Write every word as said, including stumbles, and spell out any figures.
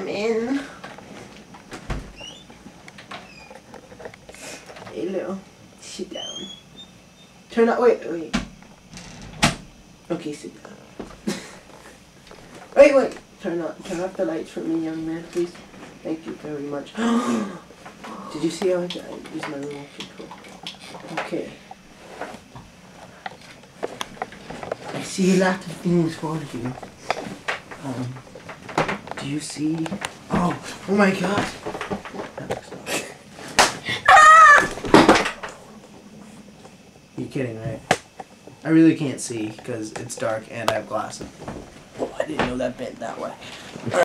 come in. Hey, little. Sit down. Turn up. Wait, wait. Okay, sit down. Wait, wait. Turn up. Turn off the lights for me, young man, please. Thank you very much. Did you see how I use my remote control? Okay. I see a lot of things for you. Um, do you see? Oh, oh my God. That looks dark. You're kidding, right? I really can't see because it's dark and I have glasses. Oh, I didn't know that bent that way.